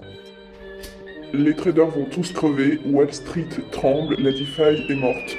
Les traders vont tous crever, Wall Street tremble, la DeFi est morte.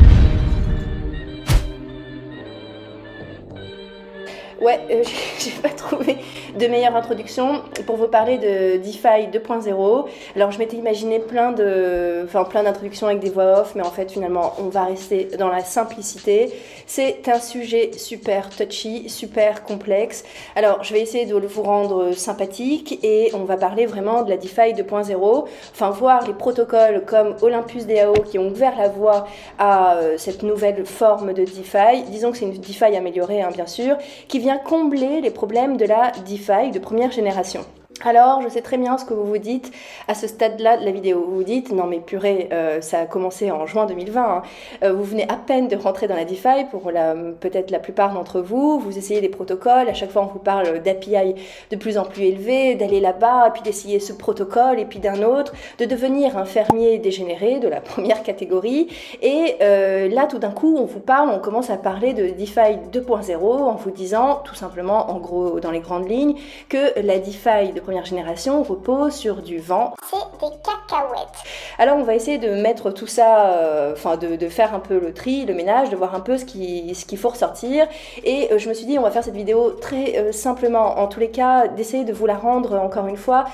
Ouais, j'ai pas trouvé de meilleure introduction pour vous parler de DeFi 2.0. Alors je m'étais imaginé plein d'introductions avec des voix off, mais en fait finalement on va rester dans la simplicité. C'est un sujet super touchy, super complexe. Alors je vais essayer de vous rendre sympathique et on va parler vraiment de la DeFi 2.0, enfin voir les protocoles comme Olympus DAO qui ont ouvert la voie à cette nouvelle forme de DeFi. Disons que c'est une DeFi améliorée, hein, bien sûr, qui vient combler les problèmes de la DeFi de première génération. Alors, je sais très bien ce que vous vous dites à ce stade-là de la vidéo. Vous vous dites, non mais purée, ça a commencé en juin 2020. Hein. Vous venez à peine de rentrer dans la DeFi, pour peut-être la plupart d'entre vous. Vous essayez des protocoles, à chaque fois on vous parle d'API de plus en plus élevés, d'aller là-bas, puis d'essayer ce protocole, et puis d'un autre, de devenir un fermier dégénéré de la première catégorie. Et là, tout d'un coup, on vous parle, on commence à parler de DeFi 2.0 en vous disant, tout simplement, en gros, dans les grandes lignes, que la DeFi de première génération repose sur du vent. C'est des cacahuètes. Alors on va essayer de mettre tout ça, de faire un peu le tri, le ménage, de voir un peu ce qu'il faut ressortir. Et je me suis dit on va faire cette vidéo très simplement, en tous les cas, d'essayer de vous la rendre encore une fois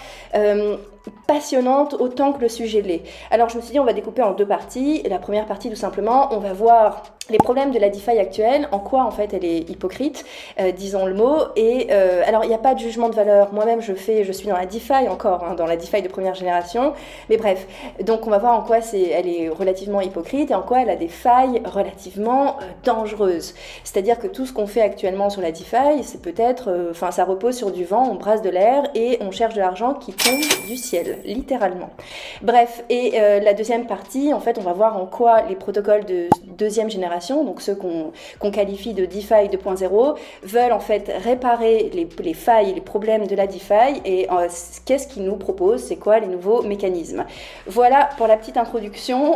passionnante autant que le sujet l'est. Alors je me suis dit on va découper en deux parties. La première partie tout simplement, on va voir les problèmes de la DeFi actuelle, en quoi en fait elle est hypocrite, disons le mot. Et alors il n'y a pas de jugement de valeur, moi-même je suis dans la DeFi encore, hein, dans la DeFi de première génération, mais bref, donc on va voir en quoi elle est relativement hypocrite et en quoi elle a des failles relativement dangereuses. C'est-à-dire que tout ce qu'on fait actuellement sur la DeFi, c'est peut-être, ça repose sur du vent, on brasse de l'air et on cherche de l'argent qui tombe du ciel, littéralement. Bref, et la deuxième partie, en fait, on va voir en quoi les protocoles de deuxième génération, donc ceux qu'on qualifie de DeFi 2.0, veulent en fait réparer les failles, les problèmes de la DeFi et qu'est-ce qu'ils nous proposent, c'est quoi les nouveaux mécanismes. Voilà pour la petite introduction,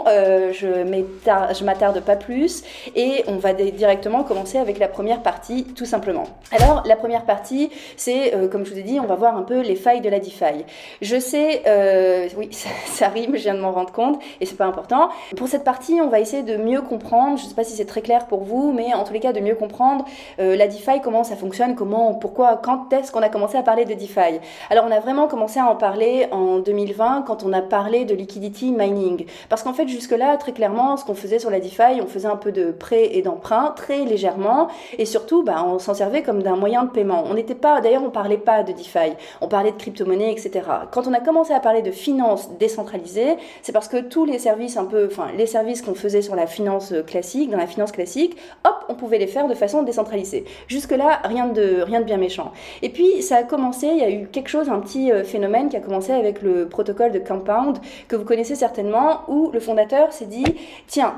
je m'attarde pas plus et on va directement commencer avec la première partie tout simplement. Alors la première partie, c'est comme je vous ai dit, on va voir un peu les failles de la DeFi. Je sais, oui, ça rime, je viens de m'en rendre compte et c'est pas important. Pour cette partie, on va essayer de mieux comprendre, je sais pas si c'est très clair pour vous, mais en tous les cas de mieux comprendre la DeFi, comment ça fonctionne, pourquoi, quand est-ce qu'on a commencé à parler de DeFi. Alors on a vraiment commencé à en parler en 2020 quand on a parlé de liquidity mining. Parce qu'en fait jusque-là, très clairement, ce qu'on faisait sur la DeFi, on faisait un peu de prêt et d'emprunt, très légèrement, et surtout on s'en servait comme d'un moyen de paiement. D'ailleurs on parlait pas de DeFi, on parlait de crypto-monnaie, etc. Quand on a commencé à parler de finance décentralisée, c'est parce que tous les services les services qu'on faisait sur la finance classique, dans la finance classique, hop, on pouvait les faire de façon décentralisée. Jusque-là, rien de bien méchant. Et puis, ça a commencé, il y a eu un petit phénomène qui a commencé avec le protocole de Compound, que vous connaissez certainement, où le fondateur s'est dit, tiens,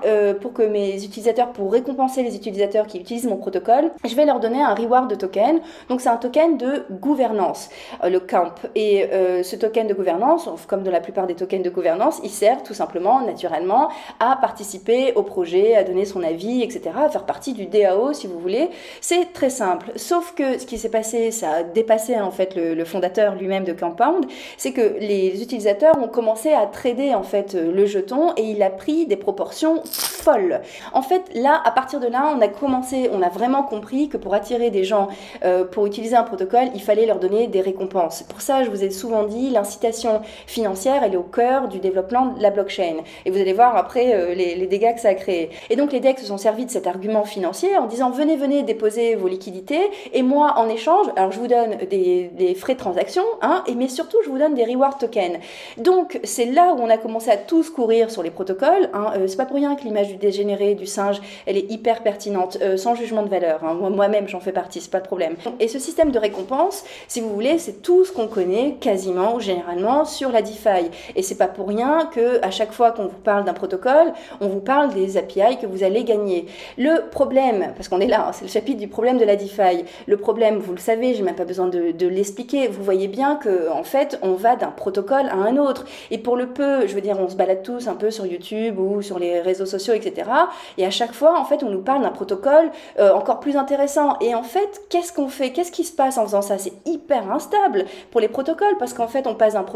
pour récompenser les utilisateurs qui utilisent mon protocole, je vais leur donner un reward de token. Donc, c'est un token de gouvernance, le Camp. Et ce token de gouvernance, comme dans la plupart des tokens de gouvernance, il sert tout simplement, naturellement, à participer au projet, à donner son avis, etc., à faire partie du DAO, si vous voulez. C'est très simple. Sauf que ce qui s'est passé, ça a dépassé en fait le fondateur lui-même de Compound, c'est que les utilisateurs ont commencé à trader en fait le jeton et il a pris des proportions folles. En fait, là, à partir de là, on a vraiment compris que pour attirer des gens pour utiliser un protocole, il fallait leur donner des récompenses. Pour ça, je vous ai souvent dit, l'incitation financière, elle est au cœur du développement de la blockchain. Et vous allez voir après les dégâts que ça a créé. Et donc les DEX se sont servis de cet argument financier en disant venez déposer vos liquidités et moi en échange, alors je vous donne des frais de transaction, hein, mais surtout je vous donne des reward tokens. Donc c'est là où on a commencé à tous courir sur les protocoles. Hein. C'est pas pour rien que l'image du dégénéré, du singe, elle est hyper pertinente, sans jugement de valeur. Hein. Moi-même j'en fais partie, c'est pas de problème. Et ce système de récompense, si vous voulez, c'est tout ce qu'on connaît quasiment ou généralement sur la DeFi. Et c'est pas pour rien que à chaque fois qu'on vous parle d'un protocole, on vous parle des API que vous allez gagner. Le problème, parce qu'on est là, hein, c'est le chapitre du problème de la DeFi. Le problème, vous le savez, j'ai même pas besoin de l'expliquer. Vous voyez bien que en fait, on va d'un protocole à un autre. Et pour le peu, je veux dire, on se balade tous un peu sur YouTube ou sur les réseaux sociaux, etc. Et à chaque fois, en fait, on nous parle d'un protocole encore plus intéressant. Et en fait, qu'est-ce qu'on fait? Qu'est-ce qui se passe en faisant ça? C'est hyper instable pour les protocoles parce qu'en fait, on passe d'un protocole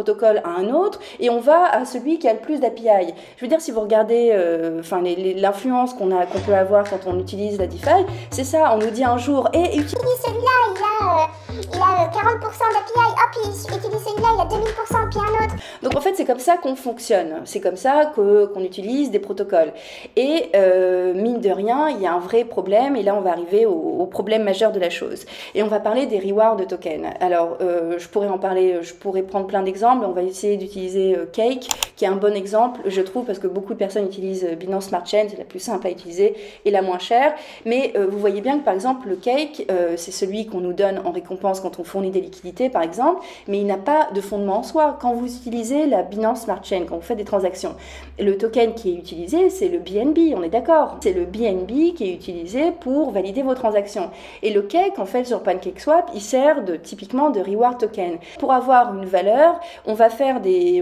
protocole à un autre et on va à celui qui a le plus d'API. Je veux dire, si vous regardez l'influence qu'on peut avoir quand on utilise la DeFi, c'est ça, on nous dit un jour, utilise celui-là, il a 40% d'API, hop, il utilise celui-là, il a 2000%, puis un autre. Donc en fait, c'est comme ça qu'on fonctionne, c'est comme ça qu'on utilise des protocoles. Et mine de rien, il y a un vrai problème, et là on va arriver au problème majeur de la chose. Et on va parler des rewards de tokens. Alors, je pourrais en parler, je pourrais prendre plein d'exemples, on va essayer d'utiliser Cake, qui est un bon exemple, je trouve, parce que beaucoup de personnes utilisent Binance Smart Chain, c'est la plus simple à utiliser et la moins chère. Mais vous voyez bien que par exemple, le Cake, c'est celui qu'on nous donne en récompense quand on fournit des liquidités, par exemple, mais il n'a pas de fondement en soi. Quand vous utilisez la Binance Smart Chain, quand vous faites des transactions, le token qui est utilisé, c'est le BNB, on est d'accord. C'est le BNB qui est utilisé pour valider vos transactions. Et le Cake, en fait, sur PancakeSwap, il sert typiquement de reward token. Pour avoir une valeur, on va faire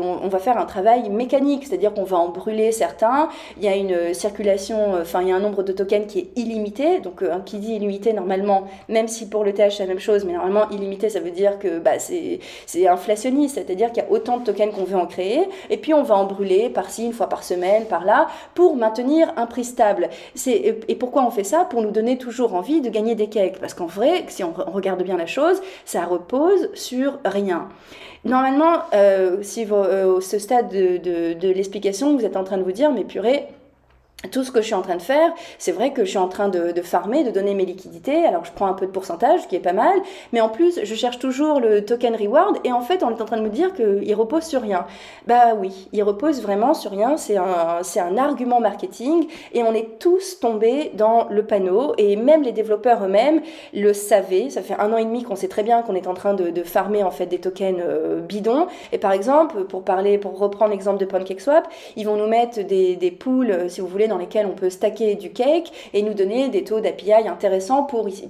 un travail mécanique, c'est-à-dire qu'on va en brûler certains. Il y a une circulation, il y a un nombre de tokens qui est illimité. Donc, qui dit illimité, normalement, même si pour le TH c'est la même chose, mais normalement illimité, ça veut dire que c'est inflationniste, c'est-à-dire qu'il y a autant de tokens qu'on veut en créer, et puis on va en brûler par-ci, une fois par semaine, par-là, pour maintenir un prix stable. Et pourquoi on fait ça? Pour nous donner toujours envie de gagner des cakes. Parce qu'en vrai, si on regarde bien la chose, ça repose sur rien. Normalement, si au ce stade de l'explication, vous êtes en train de vous dire, mais purée, tout ce que je suis en train de faire, c'est vrai que je suis en train de farmer, de donner mes liquidités, alors je prends un peu de pourcentage, qui est pas mal, mais en plus, je cherche toujours le token reward, et en fait, on est en train de me dire qu'il repose sur rien. Bah oui, il repose vraiment sur rien, c'est un argument marketing, et on est tous tombés dans le panneau, et même les développeurs eux-mêmes le savaient. Ça fait 1 an et demi qu'on sait très bien qu'on est en train de farmer en fait des tokens bidons, et par exemple, pour reprendre l'exemple de PancakeSwap, ils vont nous mettre des pools, si vous voulez, dans lesquels on peut stacker du cake et nous donner des taux d'API intéressants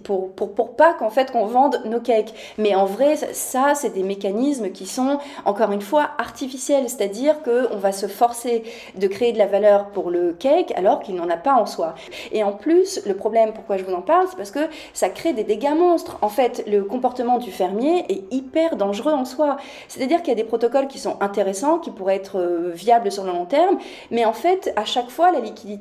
pour pas qu'en fait qu'on vende nos cakes. Mais en vrai, ça c'est des mécanismes qui sont encore une fois artificiels, c'est-à-dire qu'on va se forcer de créer de la valeur pour le cake alors qu'il n'en a pas en soi. Et en plus, le problème, pourquoi je vous en parle, c'est parce que ça crée des dégâts monstres. En fait, le comportement du fermier est hyper dangereux en soi. C'est-à-dire qu'il y a des protocoles qui sont intéressants, qui pourraient être viables sur le long terme, mais en fait, à chaque fois, la liquidité,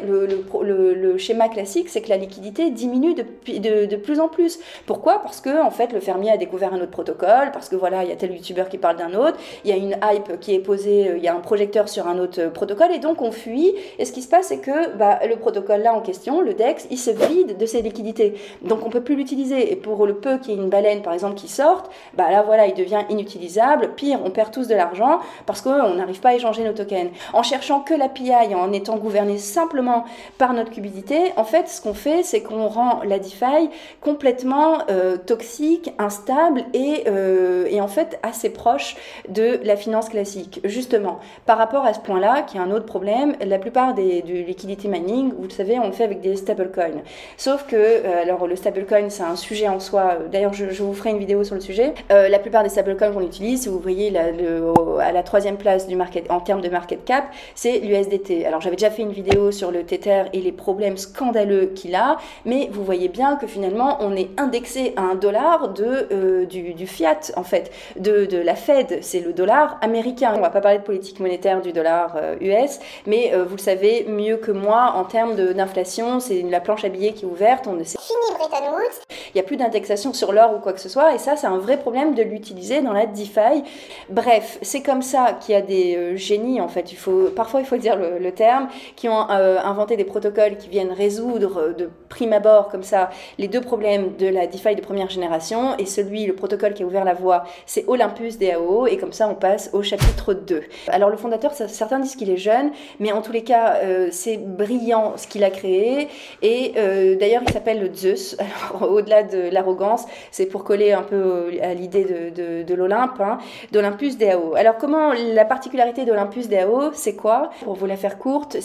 le schéma classique, c'est que la liquidité diminue de plus en plus. Pourquoi? Parce que en fait, le fermier a découvert un autre protocole, parce que voilà, il y a tel youtubeur qui parle d'un autre, il y a une hype qui est posée, il y a un projecteur sur un autre protocole, et donc on fuit. Et ce qui se passe, c'est que le protocole là en question, le DEX, il se vide de ses liquidités. Donc on peut plus l'utiliser. Et pour le peu qu'il y ait une baleine, par exemple, qui sorte, là voilà, il devient inutilisable. Pire, on perd tous de l'argent parce qu'on n'arrive pas à échanger nos tokens. En cherchant que l'API, en étant gouverné simplement par notre cupidité, en fait, ce qu'on fait, c'est qu'on rend la DeFi complètement toxique, instable et en fait assez proche de la finance classique. Justement, par rapport à ce point-là, qui est un autre problème, la plupart du liquidity mining, vous le savez, on le fait avec des stablecoins. Sauf que, alors le stablecoin, c'est un sujet en soi. D'ailleurs, je vous ferai une vidéo sur le sujet. La plupart des stablecoins qu'on utilise, si vous voyez à la 3e place du market, en termes de market cap, c'est l'USDT. Alors, j'avais déjà fait une vidéo sur le Tether et les problèmes scandaleux qu'il a, mais vous voyez bien que finalement on est indexé à $1 du fiat en fait, de la Fed, c'est le dollar américain. On va pas parler de politique monétaire du dollar US, mais vous le savez mieux que moi en termes d'inflation, c'est la planche à billets qui est ouverte, on ne sait. Fini Bretton Woods. Il n'y a plus d'indexation sur l'or ou quoi que ce soit, et ça c'est un vrai problème de l'utiliser dans la DeFi. Bref, c'est comme ça qu'il y a des génies en fait, parfois il faut dire le terme, qui ont inventé des protocoles qui viennent résoudre de prime abord comme ça les deux problèmes de la DeFi de première génération, et le protocole qui a ouvert la voie, c'est Olympus DAO, et comme ça on passe au chapitre 2. Alors le fondateur, certains disent qu'il est jeune, mais en tous les cas c'est brillant ce qu'il a créé, et d'ailleurs il s'appelle le Zeus. Alors au-delà de l'arrogance, c'est pour coller un peu à l'idée de l'Olympe, d'Olympus DAO. Alors comment la particularité d'Olympus DAO, c'est quoi? Pour vous la faire courte, c'est que contrairement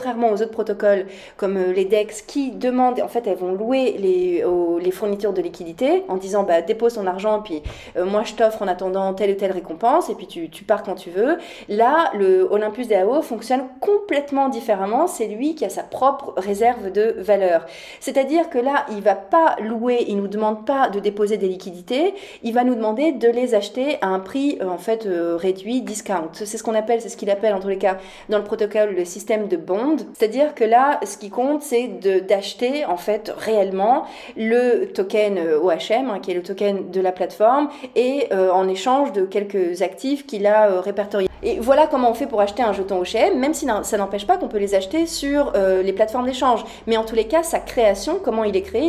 contrairement aux autres protocoles comme les DEX qui demandent, en fait elles vont louer les fournitures de liquidité en disant bah, dépose ton argent puis moi je t'offre en attendant telle ou telle récompense et puis tu pars quand tu veux. Là, le Olympus DAO fonctionne complètement différemment, c'est lui qui a sa propre réserve de valeur. C'est-à-dire que là, il va pas louer, il nous demande pas de déposer des liquidités, il va nous demander de les acheter à un prix en fait réduit, discount. C'est c'est ce qu'il appelle en tous les cas dans le protocole le système de bond. C'est-à-dire que là, ce qui compte, c'est d'acheter en fait réellement le token OHM, qui est le token de la plateforme, et en échange de quelques actifs qu'il a répertoriés. Et voilà comment on fait pour acheter un jeton OHM, même si ça n'empêche pas qu'on peut les acheter sur les plateformes d'échange. Mais en tous les cas, sa création, comment il est créé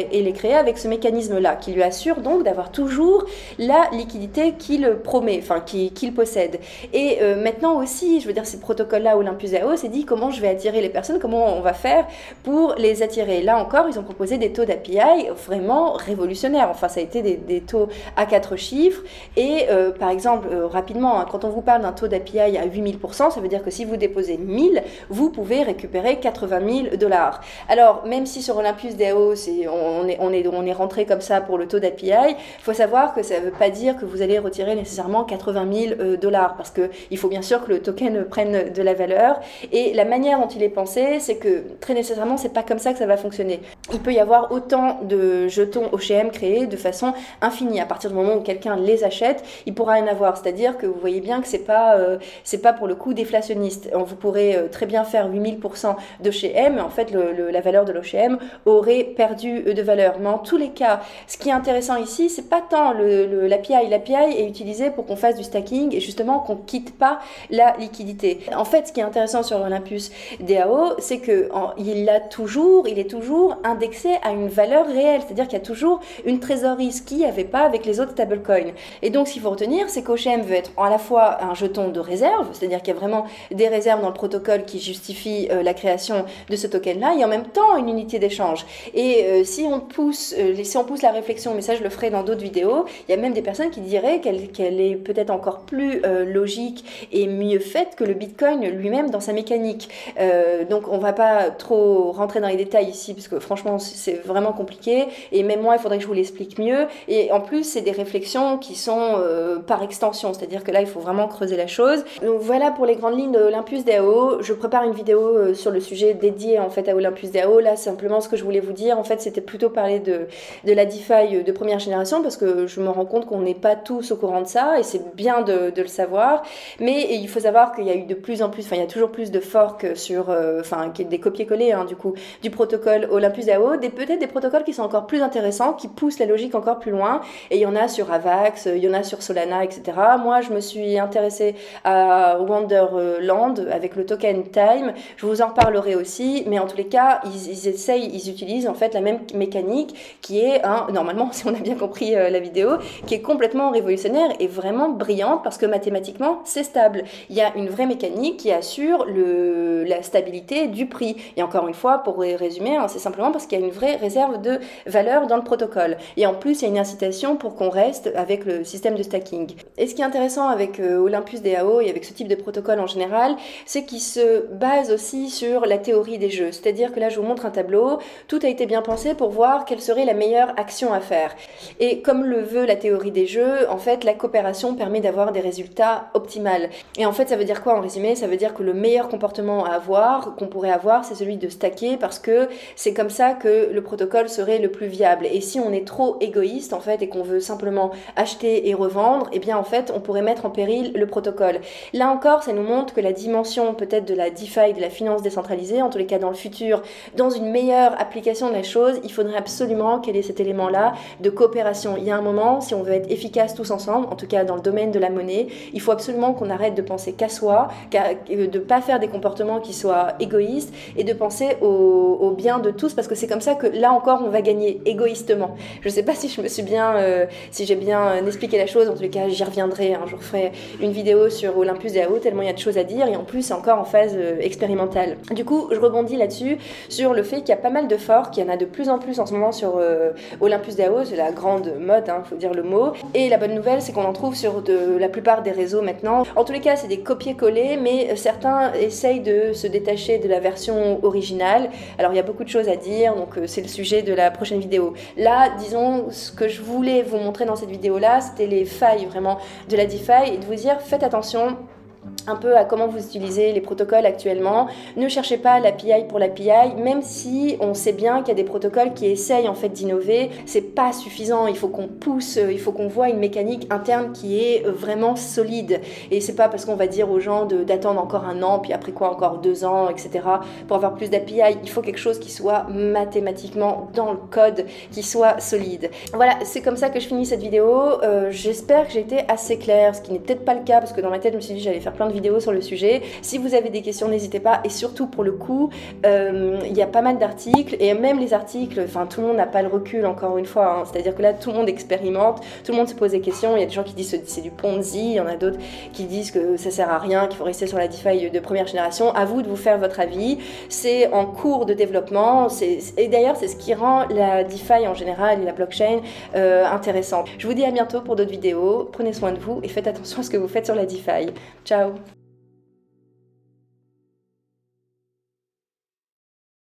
avec ce mécanisme-là, qui lui assure donc d'avoir toujours la liquidité qu'il promet, enfin qu'il possède. Et maintenant aussi, je veux dire, ces protocoles-là, Olympus DAO, s'est dit comment je vais attirer les personnes, comment on va faire pour les attirer. Là encore, ils ont proposé des taux d'API vraiment révolutionnaires. Enfin, ça a été des taux à 4 chiffres. Et par exemple, rapidement, hein, quand on vous parle d'un taux d'API à 8000%, ça veut dire que si vous déposez 1000, vous pouvez récupérer 80 000 $. Alors, même si sur Olympus DAO, on est rentré comme ça pour le taux d'API, il faut savoir que ça ne veut pas dire que vous allez retirer nécessairement 80 000 $, parce qu'il faut bien sûr que le token prenne de la valeur. Et la manière dont il est pensé, c'est que très nécessairement, c'est pas comme ça que ça va fonctionner. Il peut y avoir autant de jetons OHM créés de façon infinie. À partir du moment où quelqu'un les achète, il pourra en avoir. C'est-à-dire que vous voyez bien que c'est pas pour le coup déflationniste. Vous pourrez très bien faire 8000% d'OHM, mais en fait, la valeur de l'OHM aurait perdu de valeur. Mais en tous les cas, ce qui est intéressant ici, c'est pas tant l'API. L'API est utilisé pour qu'on fasse du stacking et justement qu'on quitte pas la liquidité. En fait, ce qui est intéressant sur Olympus DAO, c'est que il est toujours indexé à une valeur réelle, c'est-à-dire qu'il y a toujours une trésorerie, ce qu'il n'y avait pas avec les autres stablecoins. Et donc, ce qu'il faut retenir, c'est qu'OHM veut être à la fois un jeton de réserve, c'est-à-dire qu'il y a vraiment des réserves dans le protocole qui justifient la création de ce token-là, et en même temps une unité d'échange. Et si on pousse la réflexion, mais ça je le ferai dans d'autres vidéos, il y a même des personnes qui diraient qu'elle est peut-être encore plus logique et mieux faite que le Bitcoin lui-même dans sa mécanique. Donc on va pas trop rentrer dans les détails ici, parce que franchement c'est vraiment compliqué, et même moi il faudrait que je vous l'explique mieux, et en plus c'est des réflexions qui sont par extension, c'est-à-dire que là il faut vraiment creuser la chose. Donc voilà pour les grandes lignes de Olympus DAO. Je prépare une vidéo sur le sujet dédié en fait à Olympus DAO. Là simplement ce que je voulais vous dire en fait c'était plutôt parler de la DeFi de première génération, parce que je me rends compte qu'on n'est pas tous au courant de ça, et c'est bien de le savoir, mais il faut savoir qu'il y a eu de plus en plus, enfin il y a toujours plus de forks sur, des copier-coller hein, du coup du protocole Olympus DAO, peut-être des protocoles qui sont encore plus intéressants, qui poussent la logique encore plus loin, et il y en a sur Avax, il y en a sur Solana, etc. Moi je me suis intéressée à Wonderland avec le token Time, je vous en reparlerai aussi, mais en tous les cas ils utilisent en fait la même mécanique qui est normalement si on a bien compris la vidéo, qui est complètement révolutionnaire et vraiment brillante, parce que mathématiquement c'est stable, il y a une vraie mécanique qui assure la stabilité du prix, et encore une fois pour résumer c'est simplement parce qu'il y a une vraie réserve de valeur dans le protocole, et en plus il y a une incitation pour qu'on reste avec le système de stacking. Et ce qui est intéressant avec Olympus DAO et avec ce type de protocole en général, c'est qu'il se base aussi sur la théorie des jeux, c'est-à-dire que là je vous montre un tableau, tout a été bien pensé pour voir quelle serait la meilleure action à faire, et comme le veut la théorie des jeux, en fait la coopération permet d'avoir des résultats optimales. Et en fait ça veut dire quoi en résumé? Ça veut dire que le meilleur comportement à avoir, qu'on pourrait avoir, c'est celui de stacker, parce que c'est comme ça que le protocole serait le plus viable. Et si on est trop égoïste en fait et qu'on veut simplement acheter et revendre, eh bien en fait on pourrait mettre en péril le protocole. Là encore ça nous montre que la dimension peut-être de la DeFi, de la finance décentralisée, en tous les cas dans le futur, dans une meilleure application de la chose, il faudrait absolument qu'il y ait cet élément-là de coopération. Il y a un moment, si on veut être efficace tous ensemble, en tout cas dans le domaine de la monnaie, il faut absolument qu'on arrête de penser qu'à soi, de ne pas faire des comportements qui soient égoïstes, et de penser au bien de tous, parce que c'est comme ça que là encore on va gagner égoïstement. Je ne sais pas si j'ai bien expliqué la chose, en tous les cas j'y reviendrai, je referai une vidéo sur Olympus DAO, tellement il y a de choses à dire, et en plus c'est encore en phase expérimentale. Du coup je rebondis là-dessus sur le fait qu'il y a pas mal de forks, qu'il y en a de plus en plus en ce moment sur Olympus DAO, c'est la grande mode, faut dire le mot, et la bonne nouvelle c'est qu'on en trouve sur la plupart des réseaux maintenant. En tous les cas c'est des copier-coller, mais certains essayent de se détacher de la version originale. Alors il y a beaucoup de choses à dire, donc c'est le sujet de la prochaine vidéo. Là, disons, ce que je voulais vous montrer dans cette vidéo-là, c'était les failles vraiment de la DeFi et de vous dire, faites attention un peu à comment vous utilisez les protocoles actuellement. Ne cherchez pas l'API pour l'API, même si on sait bien qu'il y a des protocoles qui essayent en fait d'innover, c'est pas suffisant, il faut qu'on pousse, il faut qu'on voit une mécanique interne qui est vraiment solide. Et c'est pas parce qu'on va dire aux gens d'attendre encore un an, puis après quoi encore 2 ans, etc. pour avoir plus d'API, il faut quelque chose qui soit mathématiquement dans le code, qui soit solide. Voilà, c'est comme ça que je finis cette vidéo. J'espère que j'ai été assez claire, ce qui n'est peut-être pas le cas, parce que dans ma tête je me suis dit j'allais faire plein de vidéos sur le sujet. Si vous avez des questions, n'hésitez pas. Et surtout, pour le coup, il y a pas mal d'articles. Et même les articles, enfin, tout le monde n'a pas le recul, encore une fois. Hein. C'est-à-dire que là, tout le monde expérimente, tout le monde se pose des questions. Il y a des gens qui disent que c'est du Ponzi. Il y en a d'autres qui disent que ça sert à rien, qu'il faut rester sur la DeFi de première génération. À vous de vous faire votre avis. C'est en cours de développement. Et d'ailleurs, c'est ce qui rend la DeFi en général et la blockchain intéressante. Je vous dis à bientôt pour d'autres vidéos. Prenez soin de vous et faites attention à ce que vous faites sur la DeFi. Ciao!